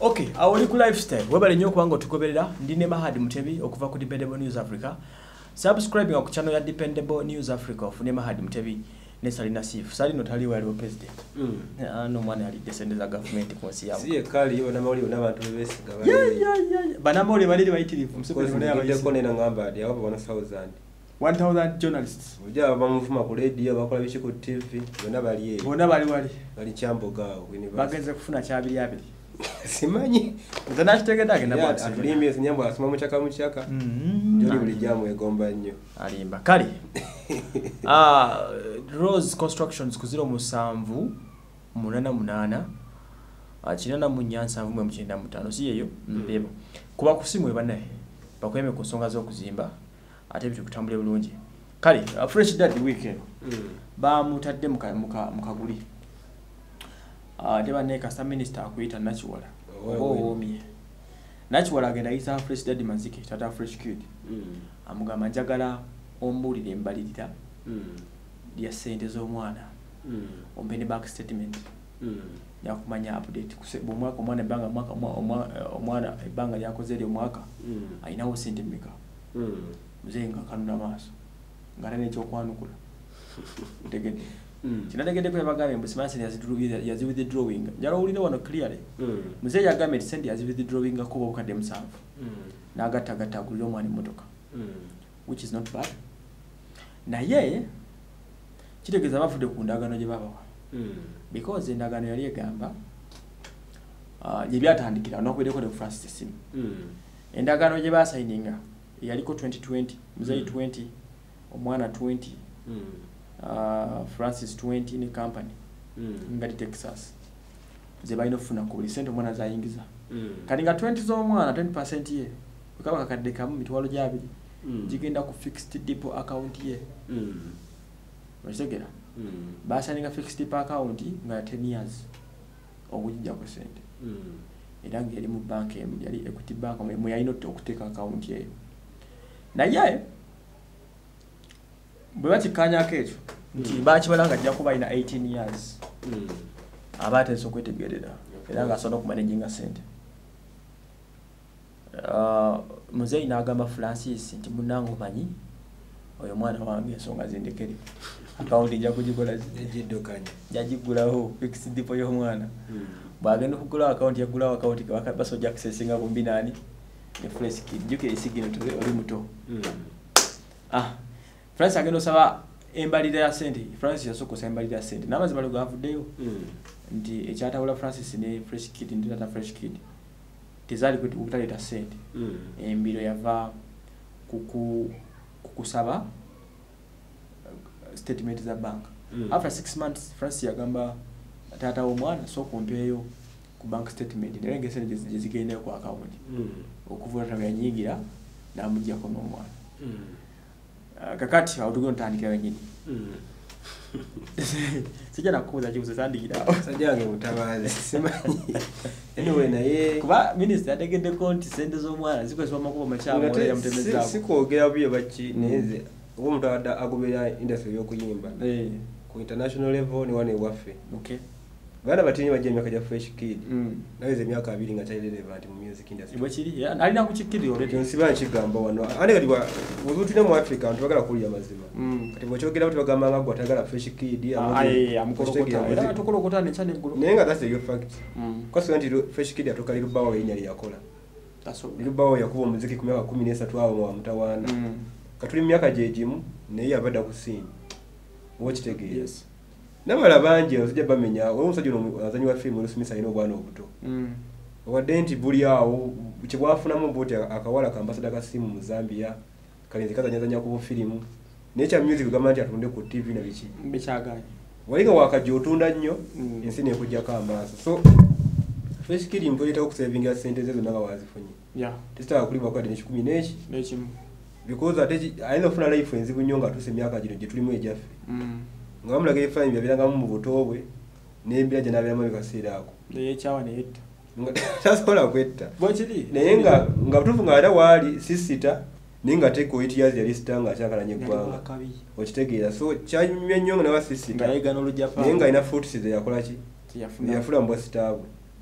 Okay, awoli ku lifestyle. Webale nnyo kubanga otugoberera. Ndine Mahadi Mutebi okuva ku Dependable News Africa. Subscribing ku channel ya Dependable News Africa ofune Mahadi Mutebi ne Salina Sifu. Salino tali wali president. Ano mwana ali descendeza government konsi yawo. Siye kali ona mawuli ona bantu besiga bali. Yeah. Bana mawuli baliri bayitirifu. Msukuru ne abayise kone na ngamba adi awo 1000 journalists. Ujja abamuvuma ku radio bakola bichi ku TV. Bona bali eyo. Bona bali. Bali chamboga university. Bageze kufuna kyabiri abiri. Simanyi nzana kitegenda agenda bwati atulimye zinyambo asoma mu chaka njoli buli jamu egomba nnyo alimba kali Rose Constructions ku 0788 achirana mu Nyanza mwe mchinda mutano si yeyo mbebo kuba kusimwe banaye bakweme ku nsonga zo kuzimba ate bitu kutambule bulungi kali fresh daddy weekend ba mutadde mukaguli deba ne custom minister akuita Nachiwala omie Nachiwala agenda isa fresh daddy Manzike tata fresh kid amugamba njagala ombulire embalirira ya sente z'omwana ombene back statement ya kumanya update kusebo mwaka omwana banga omwana ebanga lyakoze lyo mwaka ayinawo sente meka muzenga kanuna maaso ngarane ekyo kwanukula tegede kinategede ko yabagabe mbusimansi yazi withdrawing njalo ulire wano clearly muze yagambe send yazi withdrawing ko bokade musanvu nagata kuliro mwani motoka which is not bad na ye kitegeza bafude ku ndagano gye babawa because endagano yali egamba gye byatandikira nokwedeko ne Francis Sim endagano gye basayininga yaliko 2020 muze 20 omwana 20 Francis 20 ni company ngati Texas ze bayino funa ko lisente mwana zayingiza kali nga 20 zo mwana 20% ye ukaba kakadde kamu mitwalo jabiri jigenda ku fixed deposit account ye washegera basa ninga fixed deposit account nga 10 years okujja ku sente era ngeri mu bank yali Equity Bank mu yayino okuteka account ye na yaye bwati kanya kecho nti bakibalanga jja kuba ina 18 years abate sokwetegerera era nga sono kumanaging sente muzeyi nagamba Francis nti munango manyi oyo mwana wange ensonga zindekere account ija kujikola ejidokanya jajigulaho fixed deposit yo mwana bagenda kugula account yagula account basoja accessinga ku binani ne fresh kid juke isigino to oli muto France agenda osaba embalira ya sente France yasoko embalira ya sente namazi bali gavuddeyo nti ekyatawula Francis ne fresh kid ndi tata fresh kid tezali kutaleta sente embiro yava kukusaba statement za bank after 6 months France yagamba tata omwana so kompeyo ku bank statement nerenge sente zigenda ku account okuvura tawe nyingira namujja ko nomwana kakati awutugo ntandikira wenyini sija nakuza chibuzo sandikira sajange mutabaze simanyi anyway naye kuba minister ategede konti sente zo mwana zikweswa makuba machamo ya mtemeza sikogera biyo bachi neze uwo mutawada agobera industry yo kuyimba ku international level ni wane wafe okay bana batinyi baje myaka ja fresh kid naweze myaka 2 nga child relevant mu music industry ibachiri alina kuchikiri already nsiba nchigamba wano ane kati wa uzutine mu Africa ntwagala kulya mazima kati bochogera kuti bagamba nga gwatagala fresh kid amukolokota era tukolokota ne chane gulo nenga that's a fact kwasi nti fresh kid atoka lirubawo yenyali yakola taso lirubawo yakuba muziki ku myaka 13 awo mu mtawana katuli myaka jejimu ne yabada kusini watch take yes nabala banje osije bamenya omusajja azanyi wa film olusumisa ino bwana obuto wadenti buli awo kibwafuna mu bote akawala ka ambassador ka simu mu Zambia kalenzi kazanya ku film nature music gamanti atunde ku TV na bichi bichaganye waliga wakajotunda nnyo ensine ekujja ka ambaso so fresh kid mpolita okusavinga sente zezo naga wazifunye testa kuliba kwa deni 10 nechi because aina funa life enzibu nyonga tuse myaka jino je tulimu ejafe ngamula ge fine byabiranga mu butobwe nembya je nabira mu kasira ako ne chawa ne yetta tasola kwetta bochiri nenga ngatufu ngada wali sisita ninga teko 8 years ya listanga chakalanye gwanga okitegeera so kyanywe nyonga na wasisita ngayega no lujapa nenga ina fruits ze yakola ki yafula mbo sitabu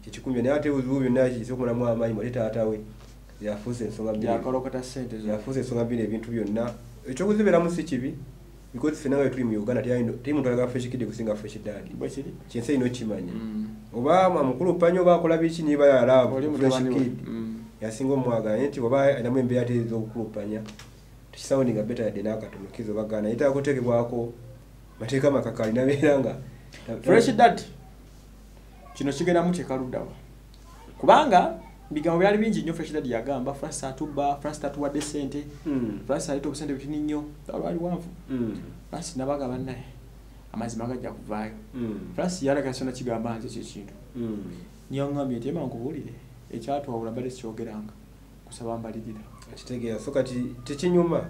kikikumbye naye ate uzubu byonna kisokonamu amaanyi mwali taatawe yafuuse ensonga bbiri yakolokota ssente yafuuse ensonga bbiri ebintu byonna ekyokuziberamu si kibi because ffe nawe tuli mu Uganda teri muntu alaga Fresh Kid kusinga Fresh Dad kinsi ino kimanya oba amukulu panya oba akola biki niba yalaavu Fresh Kid yasinga omwagala nti oba ayinamu embeera te ez'okukulupanya tukisoundinga better yadde n'akatono kizo bagana yitaka kuteekebwako mateeka makaka alinabeera nga Fresh Dad kino kigenda muteeka luddawa kubanga bigambo byali bingi nnyo Fresh Dad yagamba Francis atubba Francis atuwadde ssente Francis aleta obusente butini nnyo alwali wanvu Francis nabaga bannaye amazima gajja kuvaayo Francis yalaga sona kigamba nze kyekintu niyongambye nti ema nkubuulire ekyatwawula mbadde sikyogeranga kusaba mbalirira akitegeera so kati tekinyuma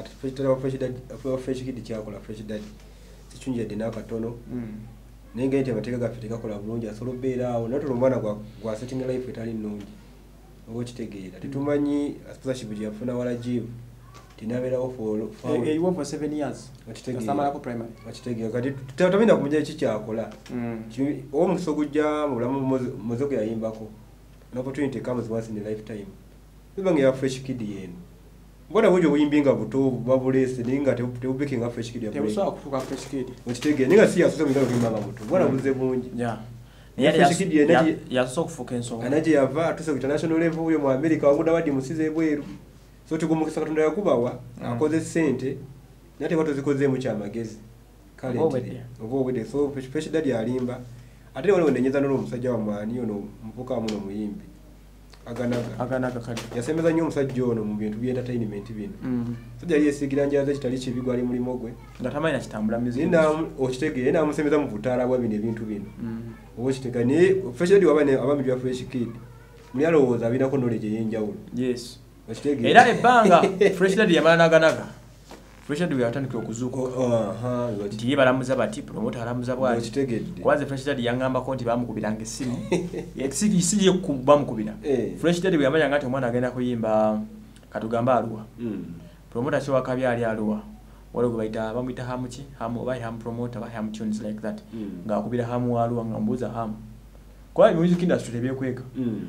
Fresh Kid kyakola Fresh Dad kikyunji yadde n'akatono naye nga nti amateeka gaffe tegakola bulungi asobola obbeera awo naye omwana gwa setting life etali nnungi oba okitegeera tetumanyi sponsorship gye yafuna wala Jive tinabeerawo for 7 years akitegeera kati tatamina kumanya eki kyakola oba omukisa ogujja mu bulamu muze yayimbako an opportunity comes once in a lifetime biba nga ya Fresh Kid yeno mbona bujjo buyimbinga buto babulese ninga tebubekinga Fresh Kid tebusobola kufuuka Fresh Kid okitegeera ninga si yasoose mugalo kuyimbanga buto mbona buze bungi Fresh Kid yasoose okufuuka ensonga anaje yava atuse ku international level uyo mu America wagunda wadi musize bweru so tugumukisa Katonda yakubawa akoze ssente nate watu zikozeemu kyamagezi kale obwede so Fresh Dad yalimba ate waliwo nenyeza n'olwo omusajja wa mwani ono muvuka wamu n'omuyimbi aganaga kale yasemeza nnyo omusajja ono mu bintu by'entertainment bino sajja yali yesigira njaza kitali kibi gwali mulimo gwe nga tamanyi na kitambula music okitegeera n'amusemeza mu butaala bwa bino ebintu bino oba okitegeera naye Fresh Dad abami bya Fresh Kid muli alowooza abinako knowledge ey'enjawulo yes era ebbanga Fresh Dad yamala n'aganaga Fresh Dad yatandikira okuzuuka nti ye balamuza bati promoter alamuza bwali kwanza Fresh Dad yangambako nti bamukubiranga essimu ekisigi ye bamukubira Fresh Dad bwe yamanya ngati omwana agenda kuyimba katugamba Arua promoter kyo wakabi ali Arua waliwo bayita bamuyita hamuki hamu oba hamu promoter oba hamu tunes like that nga akubira hamu Arua nga mbuuza hamu kwa music industry tebyekweka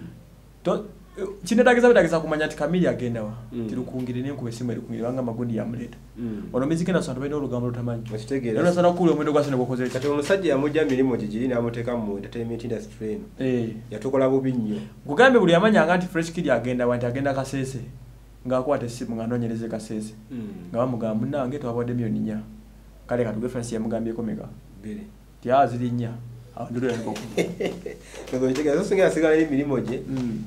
kinetageza kumanya ati Kamili agenda wa tirukungire ne kubesimu erikungira banga magundi ya muleta ono miziki na santo bene olugambo lutamanyi okitegeera nona sana kule omwendo gwasene gwokoze kati omusajja yamujja milimo gigiri n'amuteeka mu entertainment industry eno yatukola bubi nnyo kugambe buli yamanya nga nti Fresh Kid agenda wanti agenda Kasese ngaakwata essimu nga nonyereze Kasese nga bamugamba nange twabadde milioni 4 kale katuge Francis yamugambyeko mega bere tyaziri 4 awo ndiro yango ko okitegeera so singa asigala emilimo gye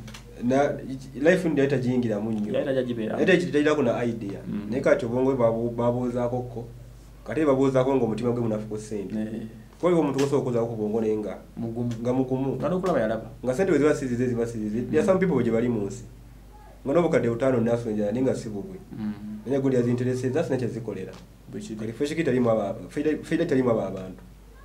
na life ndi yata jingira munyo yata jajibera yata kitayira kuna idea neka chobongo babuza kokko kate babuza ko ngo mutima gwe munafuko sente ko yo muntu koso koza ko bongo nenga mugumu ngano kula bayalaba nga sente weziba sizize there some people bali munsi ngono bukade utano naso njana ninga sibugwe nenya gundi az interest that's nature zikolera kali Fresh Kid alimo aba faida talimo aba abantu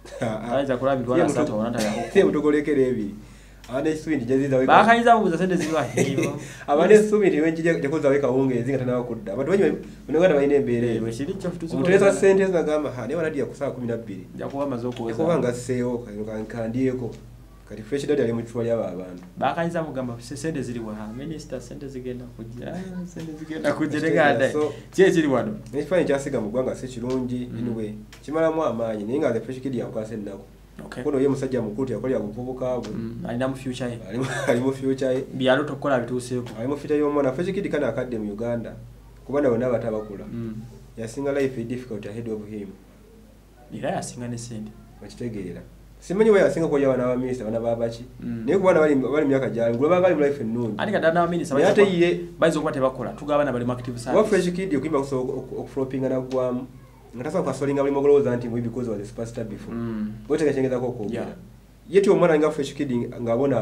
aiza kula bintu wala sata wanata ya huko mutogolekere ebi abane swindi jaziza weka bakanyza buza sente zilwa hivo abane swindi wenjije tekoza weka wongezi ngata nawo kudda abantu wenye unongana bayine embere bashiri cyo futu umuteza sente zagamba ha ne wanadi yakusaa 12 yakuba mazoko weza kubanga seo kandieko kati Fresh Dad ali mutwa lya abantu bakanyza mugamba sente ziliwa ha minister sente zigenda kujja sente zigenda kujerega so kye kiri wano nifanye kyasiga mugwanga se kirungi anyway kimala mu amanyi ninga the Fresh Kid yakwase nako kono ye musajja mukulu yakolya buvubuka bwe alina mu future ye ali mu future ye byalo tokola bituuseeko ali mu future y'omwana Fresh Kid kana akadde mu Uganda kubanda bonna batabakula yasinga life difficult ahead of him era yasinga ne sente bakitegeera simanyi we yasinga ko yawana abaminisita bana babachi naye kubana bali myaka jali ngulo bali life ennungi ani kadana abaminisita ate ye baizo kwate bakola tugabana bali active service wa Fresh Kid yokimba okuflopinga na gwamu ngatasa kwa solinga bali mogoloza anti we because was a superstar before bote kachengeza ko kogera yetu omwana nga Fresh Kid ngabona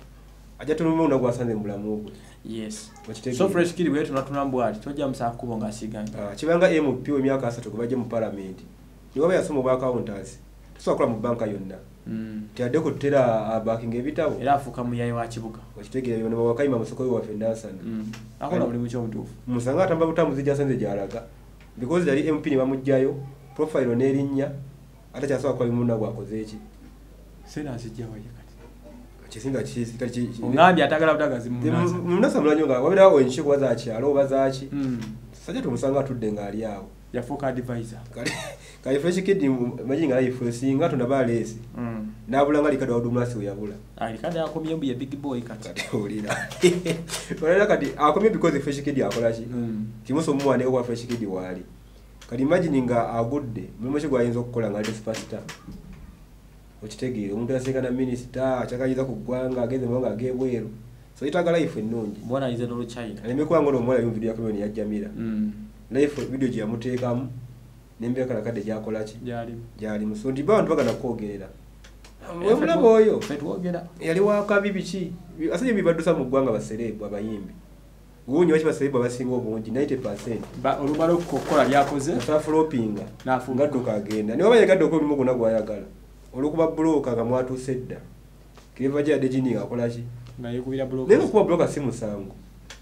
aja tulume unagwasanze mulamu gwe yes so Fresh Kid wetu natunambwa ati tojja musakubo ngasiganga kibanga MP we myaka 3 kubaje mu parliament niwe yasomo ba accountants tusokola mu banka yonna tyade ko tutera backing ebitabo era afuka muyayi wa kibuga okitegeera bino bakayima musoko wa Fendasan akola buli mucho mutufu musanga atamba butamuzi jasanze jalaga because yali MP ni bamujjayo profile nerinnya ate kyasoka kwa imuna gwakoze eki sena asijja waje kati kisinga kali ngambye atagala butagazi munasa mulanyo nga wabira wenchi kwa zaaki alo bazaaki sajja tumusanga tudde ngali awo yafuka advisor kali fresh kid imagine nga life singa tunaba lesi nabula ngali kadwa odumasi uyabula ali kada akomye mbu ya big boy kati olira wala kati akomye because fresh kid akola ki kimuso mumwane kwa fresh kid wali kali imagine nga agudde mumwe kigwa yinzo okukola ngali superstar okitegere omuntu aseka na minister chakayiza kugwanga ageze mwanga agebwero so itaga life ennungi mbona ize no China nemekwa ngono omwala video yakwe ni yajamira life video gya muteekamu nembe kala kade gyakola ki jali musundi bantu bagana kwogerera we mulabo oyo fetwogera yali waka bibiki asaje bibadusa mu gwanga baserebu abayimbi Uunyo wachi baserebu abasinga obungi 90% ba olubalo kukola lyakoze floppinga nafunga gadduka agenda niwe baye gadduka olimu guna gwayagala olukuba bloka nga mwatu sedda kiva jya dejini akola ki ngaye kubira bloka neno kuba bloka simu sangu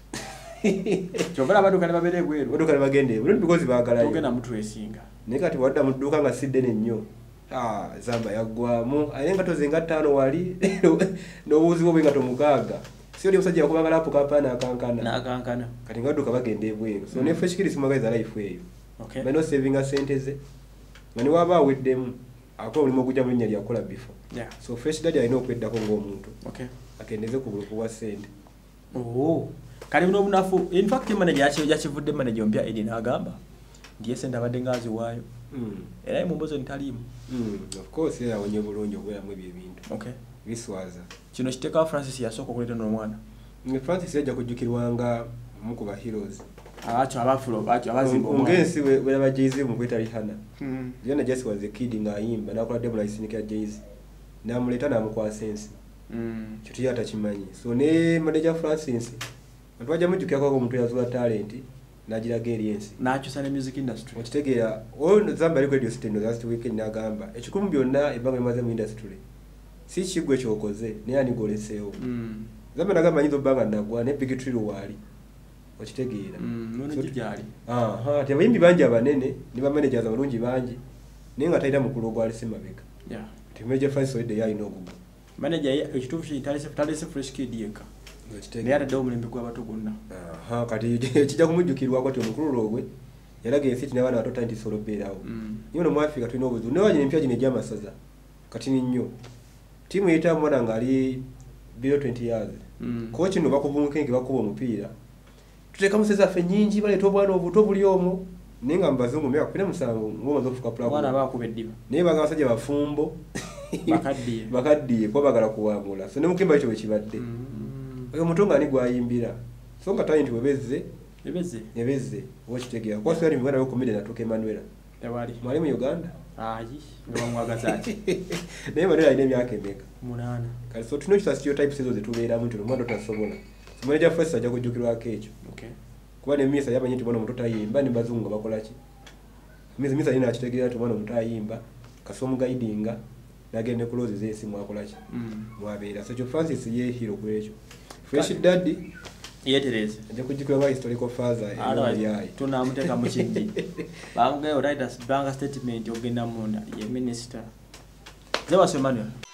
chobala baduka ne babere gweru baduka ne bagende bulungi because bagala tugenda mutu esinga nekati wadda muduka nga sidde nnyo zamba yagwamu ayenga tozenga 5 wali n'obuzi bwo benga tomukaaga sio lyo musajja yakubanga lapo kapana akankana kati ngaduka bagende ebweru so ne fresh kid simagaza life eyo okay bano saving a senteze ngani waba weddemu ako ulimo kujja mu nnyali yakola before so fresh daddy alina okweddako ng'omuntu okay akendeze ku buluku wa sente kali muno bunafu in fact manager yakivudde manager ompya Edin agamba ndiye sente abadde ngazi waayo era mu mbozo ntalimu of course era wonye bulungi obweramu ebintu okay biswaza kino kiteka Francis yasoko kuleta n'omwana Francis yajja kujjukirwanga mu ku ba heroes abafulo abazimba ongensi we aba Jay-Z mu kweta Rihanna Rihanna just was a kid nga ayimba nakola demo license ya Jay-Z namuleta namukwa sense kitu yata kimanyi so ne manager Francis atwaja mujukya kwa omuntu yazula talent nagira experience nakyusa ne music industry okitegeera ono zamba liko radio station last weekend nagamba ekikumu byonna ebanga emaze mu industry si kigwe kyokoze ne yani goleseewo zamba nagamba nyizo banga nagwa ne big tree wali okitegeera none kijali abayimbi bangi abanene ne ba managers abalungi bangi naye nga tayita mukulu gwali simabeka timeje Francis oyedde yalina ogugu manager ekituufu talese fresh kid yeka ne yatadde omulembe gw'abato gonna kati kijja kumujjukirwako ti omukulu lwogwe yalaga ensiti n'abaana bato tanti solobeerawo niyo no mu Africa tulina obuzibu newanyina empya gino egy'amasaza kati ni nnyo tiimu yeyitamu mwana ng'ali below 20 years kochi no bakubunkenke bakuba omupiira tuteeka musezi affe nnyingi baleeta obwana obuto buli omu naye nga mubazungu myaka 47 ng'omaze okufuka pulaku bakuba eddiba naye baga abasajja bafumbo bakaddiye kuba bagala kuwangula so ne mukemba ekyo bwe kibadde oyo mutonga ni gwayimbira so nga talent ebeze okitegeera kwa swali mu Uganda yo comedian atuka Emmanuel mwali mu Uganda nga bamwagaza ati naye Emmanuel alina emyaka emeka 8 kale so tuno kisa stereotypes ezo zetubeeramu nti omwana tasobola manager first ajja kujjukirwako ekyo kuba ne Misa yamanyi nti mwana omuto tayimba ne bazungu bakola ki Misa alina akitegeera nti mwana omuto ayimba kasomu guidinga nagende close z'esimu akola ki mwabeera so Francis ye hero ku ekyo fresh daddy yetereze ajja kujjukirwa historical father yayi tunamuteka mu kindi bangayo write us bank statement ogenda munda ye minister Zewa Emmanuel